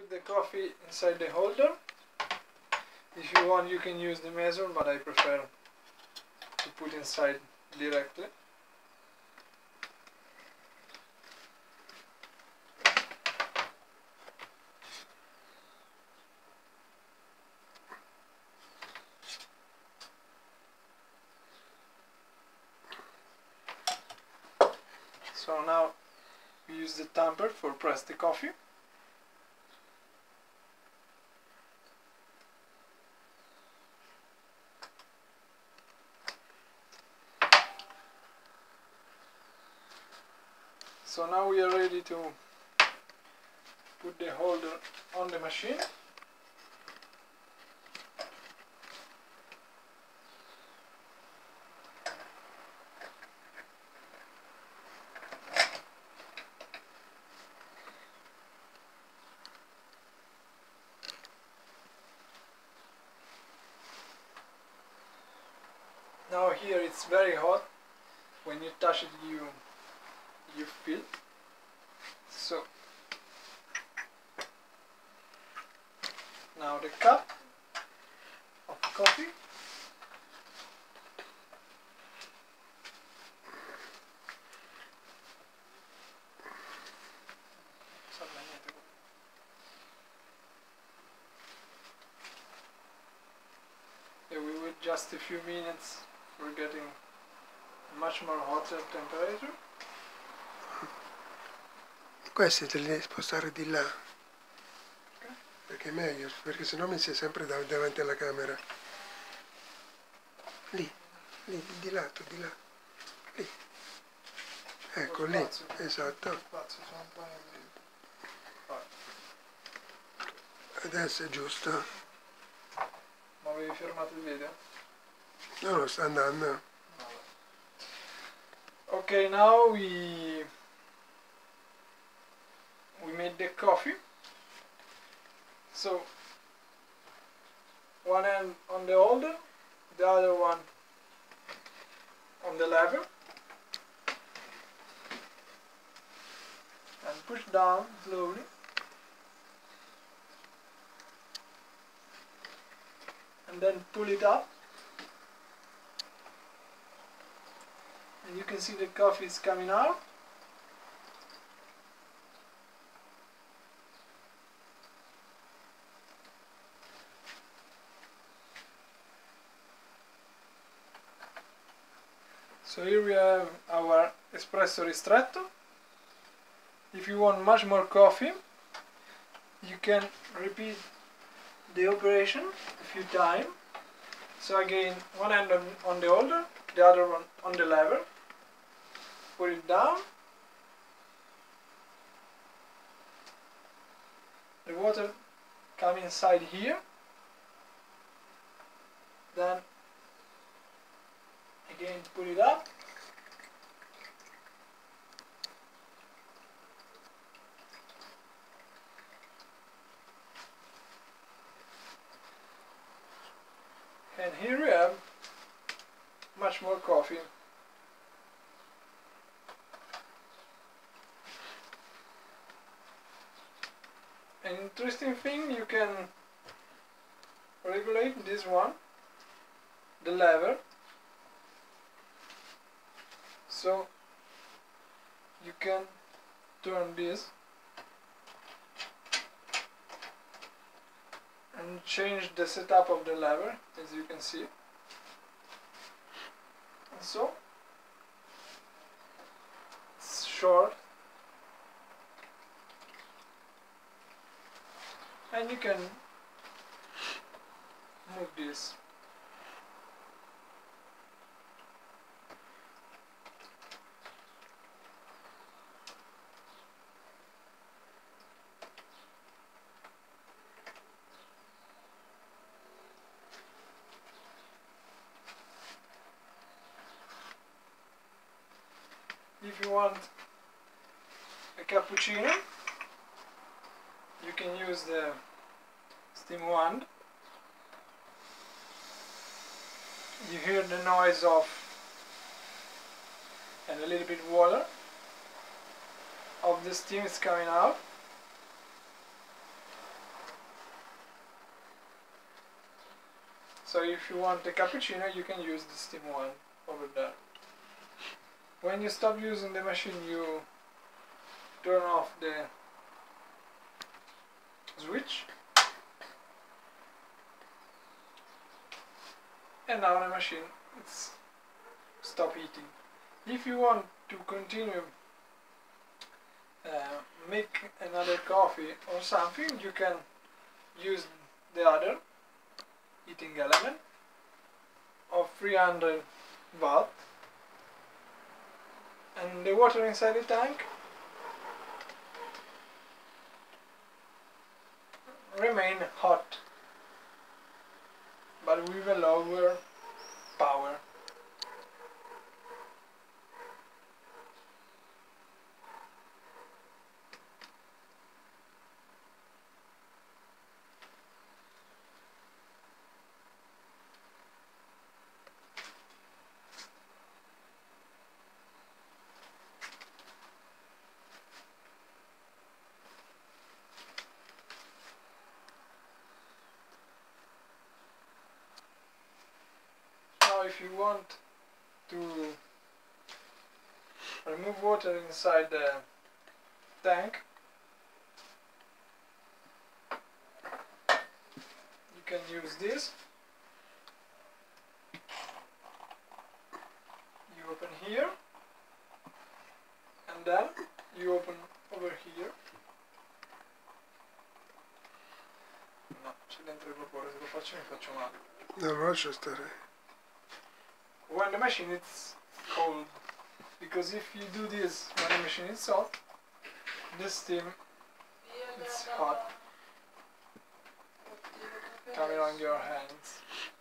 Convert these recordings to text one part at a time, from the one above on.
put the coffee inside the holder. If you want, you can use the measure, but I prefer to put inside directly. So now we use the tamper for press the coffee. So now we are ready to put the holder on the machine. Now here it's very hot. When you touch it, you feel. So now the cup of coffee. Yeah, we wait just a few minutes for getting much more hotter temperature. Questi te li devi spostare di là, okay, perché è meglio, perché sennò mi sei sempre davanti alla camera. Lì, di lato, di là, lì. Ecco, lì, esatto. Adesso è giusto. Ma avevi fermato il video? No, no, sta andando. Okay, now we made the coffee. So one hand on the holder, the other one on the lever, and push down slowly. And then pull it up. And you can see the coffee is coming out. So here we have our espresso ristretto. If you want much more coffee, you can repeat the operation a few times. So again, one hand on the holder, the other one on the lever. Put it down. The water comes inside here. Then again put it up. And here we have much more coffee. An interesting thing, you can regulate this one, the lever, so you can turn this and change the setup of the lever, as you can see. And so it's short, and you can move this. If you want a cappuccino, you can use the steam wand. You hear the noise of and a little bit water of the steam is coming out. So if you want a cappuccino, you can use the steam one over there. When you stop using the machine, you turn off the switch, and now the machine it's stop heating. If you want to continue make another coffee or something, you can use the other heating element of 300 watt, and the water inside the tank remain hot but with a lower power. Now if you want to remove water inside the tank, you can use this. You open here and then you open over here. No, c'è dentro il vapore, se lo faccio mi faccio male. Non lo lascio stare. When the machine is cold, because if you do this when the machine is hot, the steam is hot coming on your hands.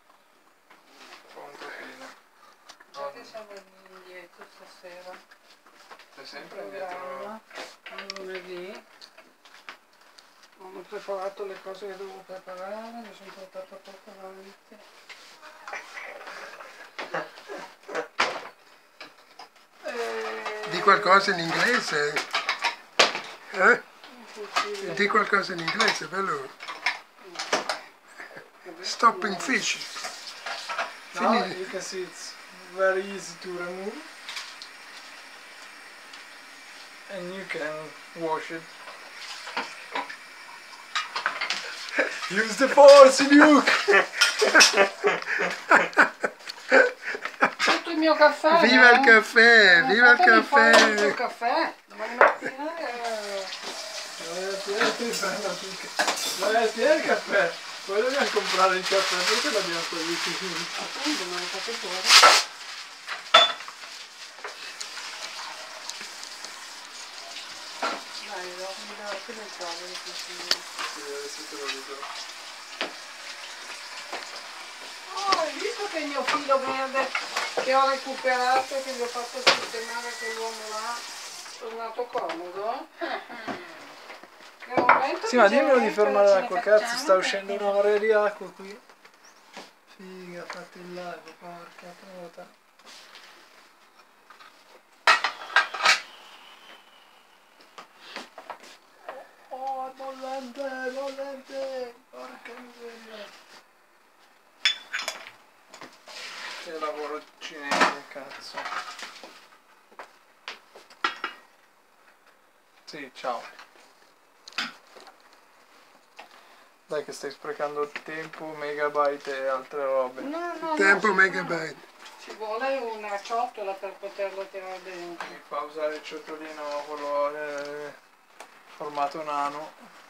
Un pochino. Già che siamo indietro stasera, Sei sempre indietro. lunedì, ho preparato le cose che dovevo preparare, mi sono portato poco avanti. Di qualcosa in inglese? Eh? Di qualcosa in inglese, bello. Stopping fish. Now Fini- you can see it's very easy to remove, and you can wash it. Use the force, Luke! Tutto il mio caffè! Viva il caffè! Viva il Fatemi fare il tuo caffè! caffè! Domani mattina Vai a il caffè! Poi dobbiamo comprare il caffè, perché l'abbiamo quelli qui? appunto me lo fate fuori. Dai, mi dà anche le tavole così. Sì, adesso te lo dico. Oh, hai visto che il mio filo verde che ho recuperato, che gli ho fatto sistemare quell'uomo là, è tornato comodo? Che momento Sì, ma che dimmelo di ce fermare ne l'acqua, cazzo, facciamo, sta uscendo perché- una marea di acqua qui. Figa, fatti il lago, porca puta. Oh, è bollente, porca miseria. Che lavoro cinese, cazzo. Sì, ciao. Dai che stai sprecando tempo, megabyte e altre robe. No, no, Tempo no, megabyte. ci vuole una ciotola per poterlo tirare dentro. Mi fa usare il ciotolino quello formato nano.